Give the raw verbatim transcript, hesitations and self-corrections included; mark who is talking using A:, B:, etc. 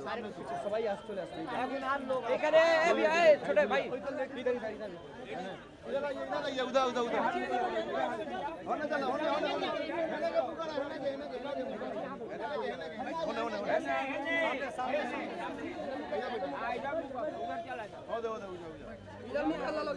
A: সবাই আসছে চলে আসছে এখন আর লোক এখানে এ ভাই ছোট ভাই ইধার ইধার ইধার উদা উদা উদা होने चला होने होने होने होने के पुकारा होने के होने के होने होने होने सामने सामने आ जा उधर चला जा हो दे हो दे इधर नहीं हल्ला